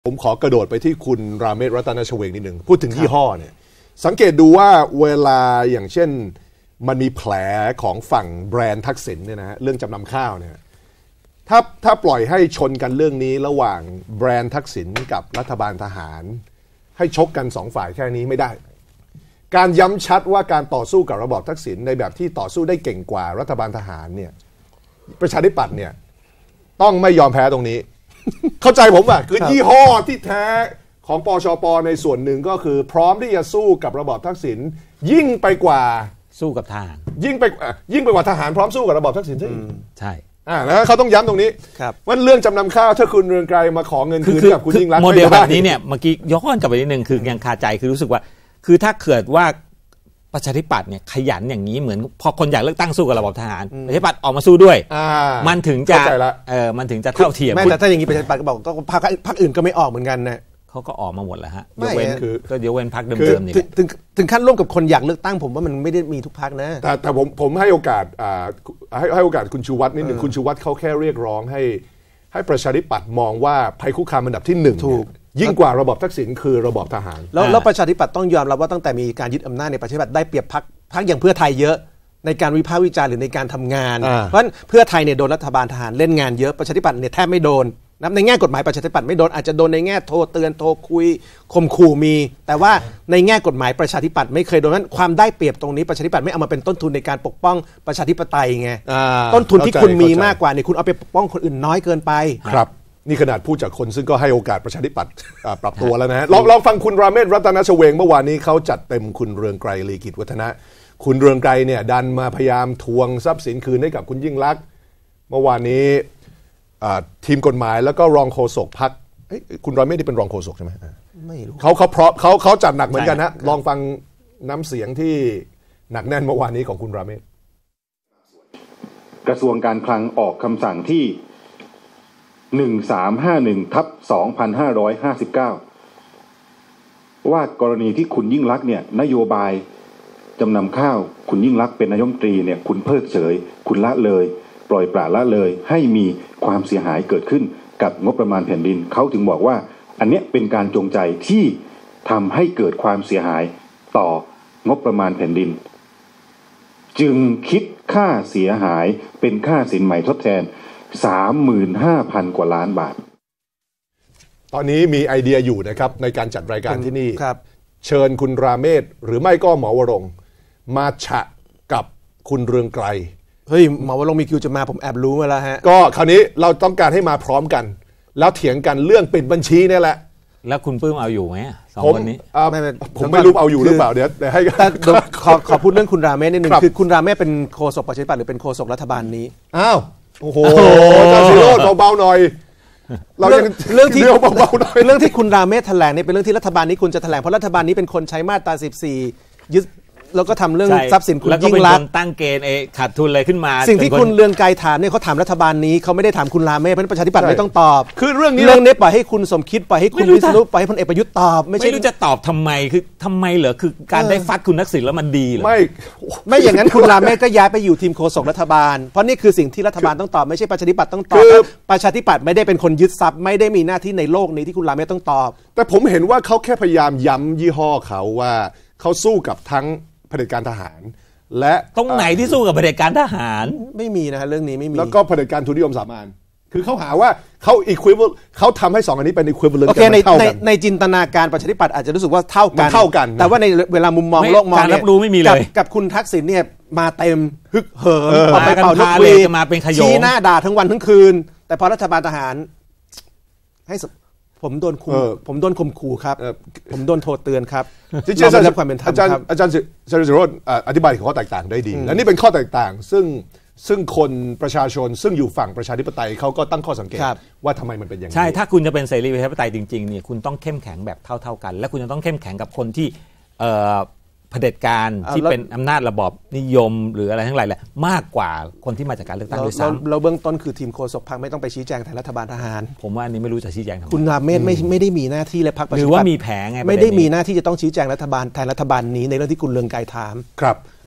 ผมขอกระโดดไปที่คุณราเมศรัตนชเวงนิดหนึ่งพูดถึงยี่ห้อเนี่ยสังเกตดูว่าเวลาอย่างเช่นมันมีแผลของฝั่งแบรนด์ทักษิณเนี่ยนะฮะเรื่องจำนำข้าวเนี่ยถ้าปล่อยให้ชนกันเรื่องนี้ระหว่างแบรนด์ทักษิณกับรัฐบาลทหารให้ชกกันสองฝ่ายแค่นี้ไม่ได้การย้ำชัดว่าการต่อสู้กับระบอบทักษิณในแบบที่ต่อสู้ได้เก่งกว่ารัฐบาลทหารเนี่ยประชาธิปัตย์เนี่ยต้องไม่ยอมแพ้ตรงนี้ เข้าใจผมป่ะคือยี่ห้อที่แท้ของปชป.ในส่วนหนึ่งก็คือพร้อมที่จะสู้กับระบอบทักษิณยิ่งไปกว่าสู้กับทหารยิ่งไปกว่าทหารพร้อมสู้กับระบอบทักษิณใช่แล้วเขาต้องย้ำตรงนี้ว่าเรื่องจำนำข้าวถ้าคุณเรืองไกรมาขอเงินคืนกับคุณยิ่งรักษณ์โมเดลแบบนี้เนี่ยเมื่อกี้ย้อนกลับไปนิดนึงคือยังคาใจคือรู้สึกว่าคือถ้าเกิดว่าประชาธิปัตย์เนี่ยขยันอย่างนี้เหมือนพอคนอยากเลือกตั้งสู้กับระบบทหารประชาธิปัตย์ออกมาสู้ด้วยมันถึงจะเท่าเทียมไม่แต่ถ้าอย่างนี้ประชาธิปัตย์ก็บอกก็พรรคอื่นก็ไม่ออกเหมือนกันนะเขาก็ออกมาหมดแล้วฮะยกเว้นก็เดี๋ยวเว้นพรรคเดิมๆนี่ถึงขั้นร่วมกับคนอยากเลือกตั้งผมว่ามันไม่ได้มีทุกพรรคนะแต่ผมให้โอกาสให้โอกาสคุณชูวัฒน์นิดหนึ่งคุณชูวัฒน์เขาแค่เรียกร้องให้ประชาธิปัตย์มองว่าภัยคุกคามอันดับที่1ถูกยิ่งกว่าระบอบทักษิณคือระบอบทหารแล้วประชาธิปัตย์ต้องยอมรับว่าตั้งแต่มีการยึดอำนาจในประชาธิปัตย์ได้เปรียบพรรคอย่างเพื่อไทยเยอะในการวิพากษ์วิจารณ์หรือในการทำงานเพราะฉะนั้นเพื่อไทยเนี่ยโดนรัฐบาลทหารเล่นงานเยอะประชาธิปัตย์เนี่ยแทบไม่โดนในแง่กฎหมายประชาธิปัตย์ไม่โดนอาจจะโดนในแง่โทรเตือนโทรคุยข่มขู่มีแต่ว่าในแง่กฎหมายประชาธิปัตย์ไม่เคยโดนนั้นความได้เปรียบตรงนี้ประชาธิปัตย์ไม่เอามาเป็นต้นทุนในการปกป้องประชาธิปไตยไงต้นทุนที่คุณมีมากกว่าเนี่ยคุณเอาไปปกป้องคนอื่นน้อยเกินไปครับนี่ขนาดพูดจากคนซึ่งก็ให้โอกาสประชาธิปัตย์ปรับตัวแล้วนะฮะลองฟังคุณราเมศรัตนชเวงเมื่อวานนี้เขาจัดเต็มคุณเรืองไกรลีกิจวัฒนะคุณเรืองไกรเนี่ยดันมาพยายามทวงทรัพย์สินคืนให้กับคุณยิ่งลักษณ์เมื่อวานนี้ทีมกฎหมายแล้วก็รองโฆษกพรรคคุณราเมศที่เป็นรองโฆษกใช่ไหมไม่รู้เขาจัดหนักเหมือนกันนะลองฟังน้ำเสียงที่หนักแน่นเมื่อวานนี้ของคุณราเมศกระทรวงการคลังออกคำสั่งที่1351/2559ว่ากรณีที่คุณยิ่งลักษณ์เนี่ยนโยบายจำนำข้าวคุณยิ่งลักษณ์เป็นนายกรัฐมนตรีเนี่ยคุณเพิกเฉยคุณละเลยปล่อยปละละเลยให้มีความเสียหายเกิดขึ้นกับงบประมาณแผ่นดินเขาถึงบอกว่าอันเนี้ยเป็นการจงใจที่ทำให้เกิดความเสียหายต่องบประมาณแผ่นดินจึงคิดค่าเสียหายเป็นค่าสินใหม่ทดแทน 35,000 กว่าล้านบาทตอนนี้มีไอเดียอยู่นะครับในการจัดรายการที่นี่เชิญคุณราเมศหรือไม่ก็หมอวรงค์มาฉะกับคุณเรืองไกรเฮ้ยหมอวรงค์มีคิวจะมาผมแอบรู้มาแล้วฮะก็คราวนี้เราต้องการให้มาพร้อมกันแล้วเถียงกันเรื่องปิดบัญชีนี่แหละแล้วคุณปื้มเอาอยู่ไหมสองคนนี้ผมไม่รู้เอาอยู่หรือเปล่าเดี๋ยวให้ขอพูดเรื่องคุณราเมศนิดนึงคือคุณราเมศเป็นโฆษกประชาธิปัตย์หรือเป็นโฆษกรัฐบาลนี้อ้าวโอ้โหอาจารย์ศิโรจน์เบาๆหน่อยเรื่องที่คุณราเมศแถลงเนี่ยเป็นเรื่องที่รัฐบาลนี้คุณจะแถลงเพราะรัฐบาลนี้เป็นคนใช้มาตรา14ยึดแล้วก็ทำเรื่องทรัพย์สินคุณยิ่งลักษณ์ตั้งเกณฑ์ขาดทุนอะไรขึ้นมาสิ่งที่คุณเรืองไกรถามเนี่ยเขาถามรัฐบาลนี้เขาไม่ได้ถามคุณราเมศเพราะประชาธิปัตย์ไม่ต้องตอบคือเรื่องนี้ปล่อยให้คุณสมคิดปล่อยให้คุณวิษณุปล่อยให้พลเอกประยุทธ์ตอบไม่รู้จะตอบทำไมคือทำไมเหรอคือการได้ฟัดคุณทักษิณแล้วมันดีเหรอไม่อย่างนั้นคุณราเมศก็ย้ายไปอยู่ทีมโฆษกรัฐบาลเพราะนี่คือสิ่งที่รัฐบาลต้องตอบไม่ใช่ประชาธิปัตย์ต้องตอบประชาธิปัตย์ไม่ได้เป็นคนยึดทรัพย์ไม่ได้มีหน้าที่ในโลกนี้ที่คุณราเมศต้องตอบแต่ผมเห็นว่าเขาแค่พยายามย้ำยี่ห้อเขาว่าเขาสู้กับทั้งเผด็จการทหารและตรงไหนที่สู้กับเผด็จการทหารไม่มีนะฮะเรื่องนี้ไม่มีแล้วก็เผด็จการทุนนิยมสามัญคือเขาหาว่าเขาเขาทำให้2อันนี้เป็น equivalent กันในจินตนาการประชาธิปัตย์อาจจะรู้สึกว่าเท่ากันแต่ว่าในเวลามุมมองโลกมองการรับรู้ไม่มีเลยกับคุณทักษิณเนี่ยมาเต็มฮึกเหิมออกไปเป่านกหวีดมาเป็นขยงชี้หน้าด่าทั้งวันทั้งคืนแต่พอรัฐบาลทหารให้ผมโดนข่มขู่ครับผมโดนโทษเตือนครับที่จะรับความเป็นธรรมครับอาจารย์ศิโรจน์อธิบายข้อแตกต่างได้ดีและนี่เป็นข้อแตกต่างซึ่งคนประชาชนซึ่งอยู่ฝั่งประชาธิปไตยเขาก็ตั้งข้อสังเกตว่าทำไมมันเป็นอย่างนี้ใช่ถ้าคุณจะเป็นเสรีประชาธิปไตยจริงๆเนี่ยคุณต้องเข้มแข็งแบบเท่ากันและคุณจะต้องเข้มแข็งกับคนที่เผด็จการที่เป็นอำนาจระบอบนิยมหรืออะไรทั้งหลายแหละมากกว่าคนที่มาจากการเลือกตั้งด้วยซ้ำเราเบื้องต้นคือทีมโฆษกพรรคไม่ต้องไปชี้แจงแทนรัฐบาลทหารผมว่าอันนี้ไม่รู้จะชี้แจงทำไมคุณราเมศไม่ได้มีหน้าที่และพรรคประชาธิปัตย์หรือว่ามีแผงไงไม่ได้มีหน้าที่จะต้องชี้แจงรัฐบาลแทนรัฐบาลนี้ในเรื่องที่คุณเรืองไกรถามครับ